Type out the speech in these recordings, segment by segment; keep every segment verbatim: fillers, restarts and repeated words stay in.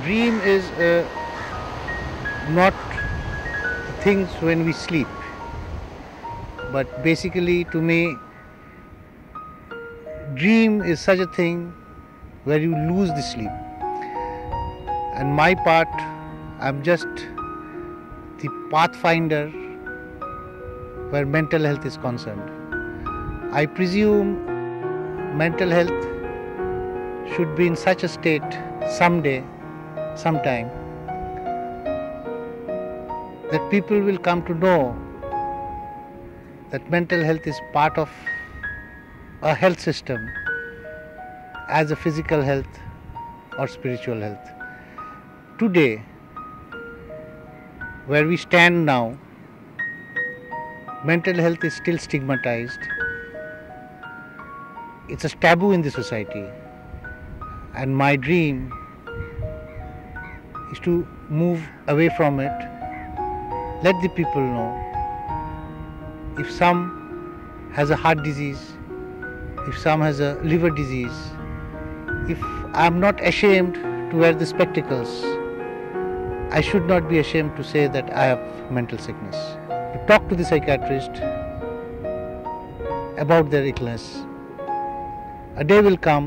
Dream is uh, not things when we sleep, but basically to me, dream is such a thing where you lose the sleep. And my part, I'm just the pathfinder where mental health is concerned. I presume mental health should be in such a state someday, sometime, that people will come to know that mental health is part of a health system as a physical health or spiritual health. Today, where we stand now, mental health is still stigmatized. It's a taboo in the society. And my dream is to move away from it. Let the people know if some has a heart disease, if some has a liver disease, if I am not ashamed to wear the spectacles, I should not be ashamed to say that I have mental sickness. To talk to the psychiatrist about their illness. A day will come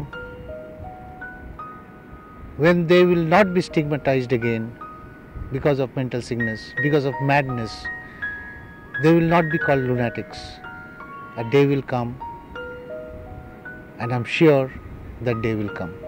when they will not be stigmatized again because of mental sickness, because of madness. They will not be called lunatics. A day will come, and I'm sure that day will come.